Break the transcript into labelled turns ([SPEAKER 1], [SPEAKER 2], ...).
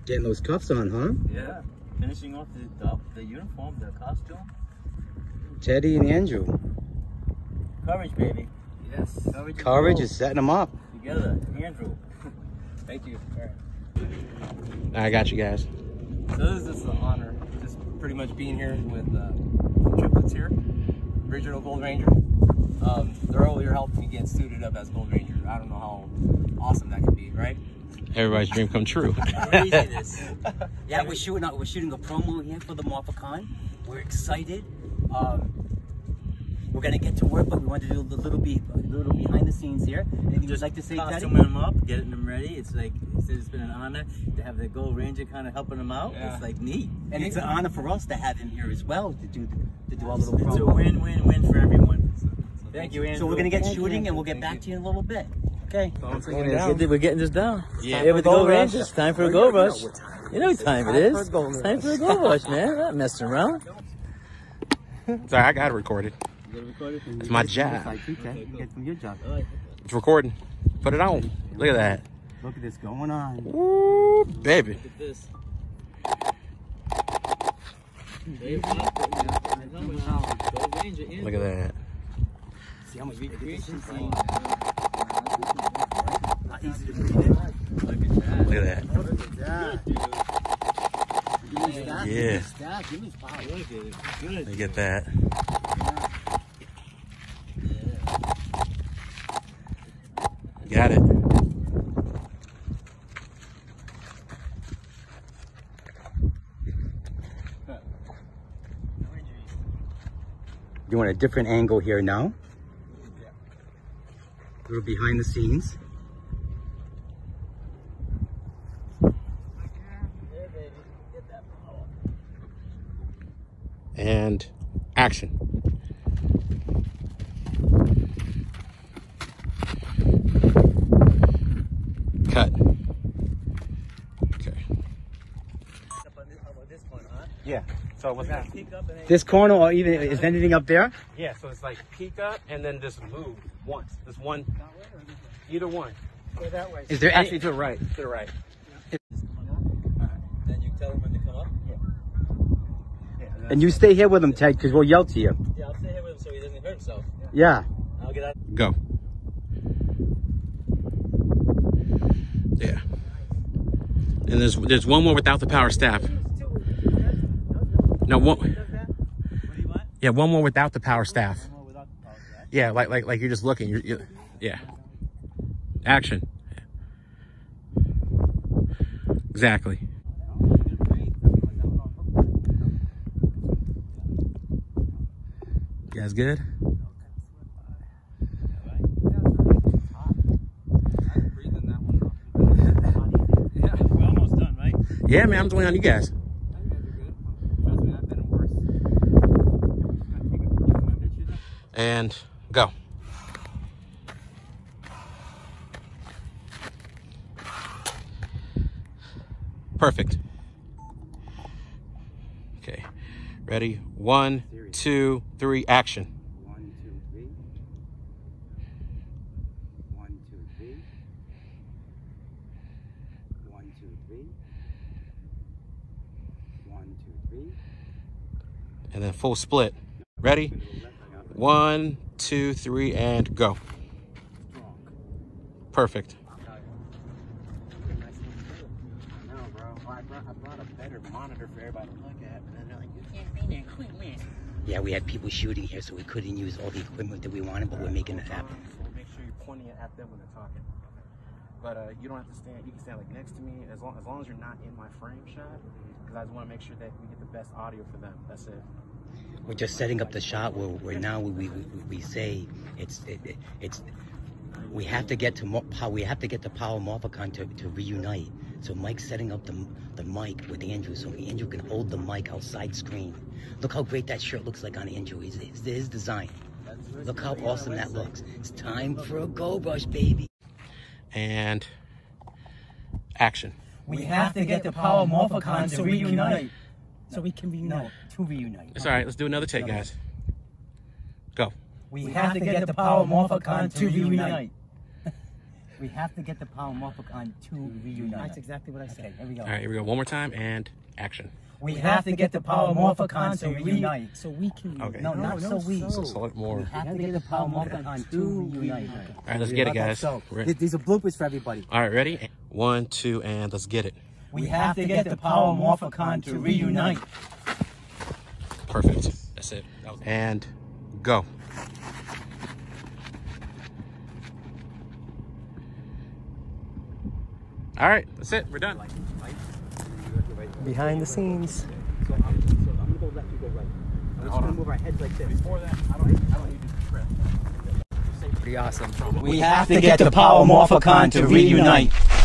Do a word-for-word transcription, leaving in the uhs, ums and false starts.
[SPEAKER 1] Getting those cuffs on, huh?
[SPEAKER 2] Yeah. Finishing off the, the, the uniform, the costume.
[SPEAKER 1] Teddy and Andrew.
[SPEAKER 2] Courage, baby. Yes. Courage,
[SPEAKER 1] Courage is setting them up.
[SPEAKER 2] Together. Andrew. Thank you. All right.
[SPEAKER 1] I got you guys.
[SPEAKER 2] So this is just an honor. Just pretty much being here with uh, the triplets here. Original Gold Ranger. Um, they're earlier helping me get suited up as Gold Ranger. I don't know how awesome that could be, right?
[SPEAKER 1] Everybody's dream come true.
[SPEAKER 3] Yeah, we're shooting. We're shooting a promo here for the MorphiCon. We're excited. Um, we're gonna get to work, but we want to do a little bit, a little behind the scenes here. Anything you'd like to say, Teddy?
[SPEAKER 2] Costuming them up, getting them ready. It's like it's been an honor to have the Gold Ranger kind of helping them out. Yeah. It's like neat,
[SPEAKER 3] and it's an honor for us to have him here as well to do to do our little promo.
[SPEAKER 2] It's a win-win-win for everyone. So, so thank you, Andrew.
[SPEAKER 3] So we're gonna get
[SPEAKER 2] thank
[SPEAKER 3] shooting,
[SPEAKER 2] you.
[SPEAKER 3] and we'll get
[SPEAKER 2] Thank
[SPEAKER 3] back
[SPEAKER 2] you.
[SPEAKER 3] to you in a little bit. Okay.
[SPEAKER 2] So we're getting this down.
[SPEAKER 1] Yeah,
[SPEAKER 2] yeah with the Gold Rangers. It's time for a Gold Rush. You know what time it is. It's time for a Gold Rush, man. I'm not messing around.
[SPEAKER 1] Sorry, I got it recorded. It's my job. It's recording. Put it on. Look at that.
[SPEAKER 3] Look at this going on.
[SPEAKER 1] Ooh, baby.
[SPEAKER 2] Look at this.
[SPEAKER 1] Look at that.
[SPEAKER 3] See how much
[SPEAKER 2] recreation
[SPEAKER 3] Look
[SPEAKER 1] Look at that.
[SPEAKER 3] Look at that.
[SPEAKER 1] Yeah.
[SPEAKER 3] Give me five.
[SPEAKER 1] Let me get that. Got it.
[SPEAKER 3] You want a different angle here now? A little behind the scenes.
[SPEAKER 1] And action. Cut. Okay. Yeah. So what's that?
[SPEAKER 3] This corner, or even is anything up there?
[SPEAKER 1] Yeah. So it's like peek up and then just move once. This one. Either one. Go that way.
[SPEAKER 3] Is there any,
[SPEAKER 1] actually to the right? To the right.
[SPEAKER 2] Then you tell them when to come up.
[SPEAKER 1] Yeah.
[SPEAKER 3] And you stay here with him, Ted, because we'll yell to you.
[SPEAKER 2] Yeah, I'll stay here with him so he doesn't hurt himself.
[SPEAKER 3] Yeah.
[SPEAKER 2] I'll get out.
[SPEAKER 1] Go. Yeah. And there's there's one more without the power staff. No, one. Yeah, one more without the power staff. Yeah, like like like you're just looking. You're, you're yeah. Action. Exactly. You guys good? Yeah, man, I'm just waiting on you guys. And go. Perfect. Okay. Ready? One, two, three, action.
[SPEAKER 3] One, two, three. One, two, three. One, two, three. One, two, three.
[SPEAKER 1] And then full split. Ready? One, two, three, and go. Perfect.
[SPEAKER 3] Yeah, we had people shooting here, so we couldn't use all the equipment that we wanted, but we're making it happen.
[SPEAKER 1] So make sure you're pointing it at them when they're talking. But uh, you don't have to stand. You can stand like next to me, as long as long as you're not in my frame shot, because I just want to make sure that we get the best audio for them. That's it.
[SPEAKER 3] We're just setting up the shot where, where now we, we we say it's it, it, it's we have to get to Mo- we have to get the Power MorphiCon to, to reunite. So Mike's setting up the the mic with Andrew, so Andrew can hold the mic outside screen. Look how great that shirt looks like on Andrew. His, his, his design. Look how awesome that looks. It's time for a Gold Rush, baby.
[SPEAKER 1] And action.
[SPEAKER 4] We have to get the Power MorphiCon to reunite. So we can reunite. To reunite.
[SPEAKER 1] It's all right. Let's do another take, guys. Go.
[SPEAKER 4] We have to get the Power MorphiCon to reunite. We have to get the Power Morphicon to reunite.
[SPEAKER 5] That's exactly what I said.
[SPEAKER 4] Okay, here we go.
[SPEAKER 1] All right, here we go. One more time and action.
[SPEAKER 4] We have to get the Power Morphicon to reunite.
[SPEAKER 5] So we can.
[SPEAKER 1] Okay.
[SPEAKER 4] No, not so we.
[SPEAKER 1] So, so more.
[SPEAKER 4] We have to get the Power Morphicon to reunite.
[SPEAKER 1] All right, let's get it, guys.
[SPEAKER 4] So,
[SPEAKER 1] We're-
[SPEAKER 4] th- these are bloopers for everybody.
[SPEAKER 1] All right, ready? One, two, and let's get it.
[SPEAKER 4] We have to get the Power Morphicon to reunite.
[SPEAKER 1] Perfect. That's it. And go. All right, that's it. We're done.
[SPEAKER 5] Behind the scenes.
[SPEAKER 4] So I'm, so I'm gonna go left, you go right. I'm just gonna move our heads like this.
[SPEAKER 1] Before that, I don't, I don't need to prep.
[SPEAKER 5] Pretty awesome.
[SPEAKER 4] We have to get the Power Morphicon to reunite.